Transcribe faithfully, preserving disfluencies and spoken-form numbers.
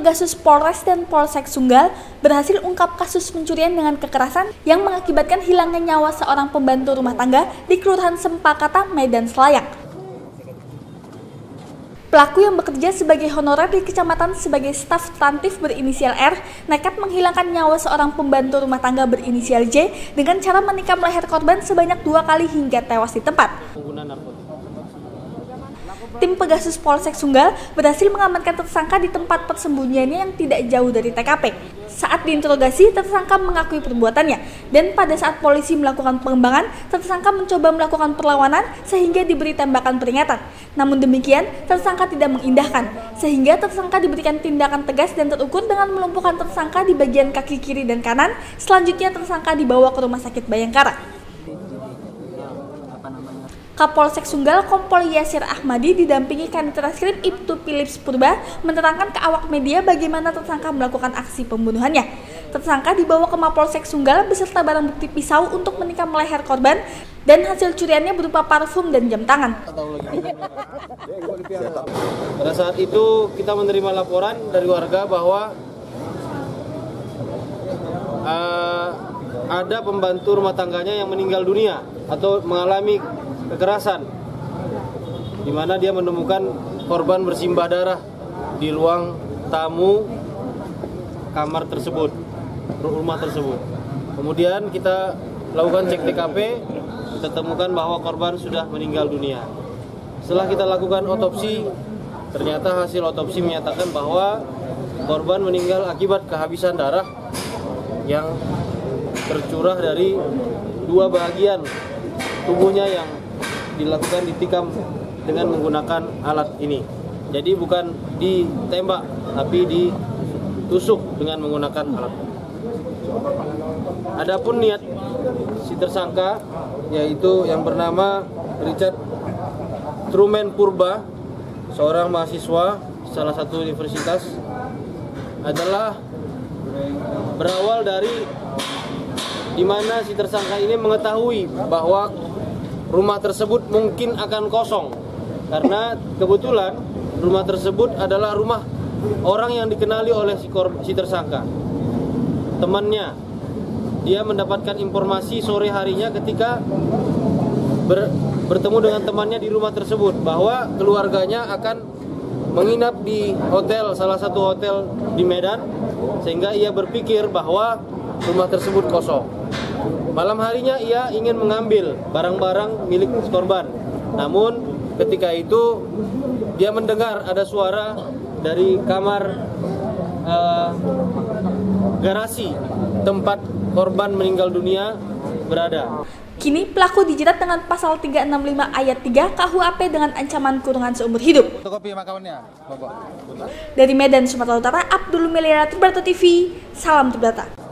Pegasus Polres dan Polsek Sunggal berhasil ungkap kasus pencurian dengan kekerasan yang mengakibatkan hilangnya nyawa seorang pembantu rumah tangga di Kelurahan Sempakata, Medan Selayak. Pelaku yang bekerja sebagai honorer di kecamatan sebagai staf trantif berinisial R nekat menghilangkan nyawa seorang pembantu rumah tangga berinisial J dengan cara menikam leher korban sebanyak dua kali hingga tewas di tempat. Tim Pegasus Polsek Sunggal berhasil mengamankan tersangka di tempat persembunyiannya yang tidak jauh dari T K P. Saat diinterogasi, tersangka mengakui perbuatannya, dan pada saat polisi melakukan pengembangan, tersangka mencoba melakukan perlawanan sehingga diberi tembakan peringatan. Namun demikian, tersangka tidak mengindahkan, sehingga tersangka diberikan tindakan tegas dan terukur dengan melumpuhkan tersangka di bagian kaki kiri dan kanan. Selanjutnya tersangka dibawa ke Rumah Sakit Bayangkara. Kapolsek Sunggal Kompol Yasir Ahmadi didampingi Kanit Reskrim Ibtu Philips Purba menerangkan ke awak media bagaimana tersangka melakukan aksi pembunuhannya. Tersangka dibawa ke Mapolsek Sunggal beserta barang bukti pisau untuk menikam leher korban dan hasil curiannya berupa parfum dan jam tangan. Pada saat itu kita menerima laporan dari warga bahwa uh, ada pembantu rumah tangganya yang meninggal dunia atau mengalami kekerasan, di mana dia menemukan korban bersimbah darah di ruang tamu kamar tersebut, rumah tersebut. Kemudian kita lakukan cek T K P, kita temukan bahwa korban sudah meninggal dunia. Setelah kita lakukan otopsi, ternyata hasil otopsi menyatakan bahwa korban meninggal akibat kehabisan darah yang tercurah dari dua bagian tubuhnya yang dilakukan ditikam dengan menggunakan alat ini. Jadi bukan ditembak, tapi ditusuk dengan menggunakan alat. Adapun niat si tersangka, yaitu yang bernama Richard Truman Purba, seorang mahasiswa salah satu universitas, adalah berawal dari di mana si tersangka ini mengetahui bahwa rumah tersebut mungkin akan kosong, karena kebetulan rumah tersebut adalah rumah orang yang dikenali oleh si, si tersangka. Temannya, dia mendapatkan informasi sore harinya ketika ber, bertemu dengan temannya di rumah tersebut bahwa keluarganya akan menginap di hotel, salah satu hotel di Medan, sehingga ia berpikir bahwa rumah tersebut kosong. Malam harinya ia ingin mengambil barang-barang milik korban. Namun ketika itu dia mendengar ada suara dari kamar uh, garasi tempat korban meninggal dunia berada. Kini pelaku dijerat dengan pasal tiga enam lima ayat tiga K U H P dengan ancaman kurungan seumur hidup. Dari Medan, Sumatera Utara, Abdul Melira, Tribrata T V, salam Tribrata.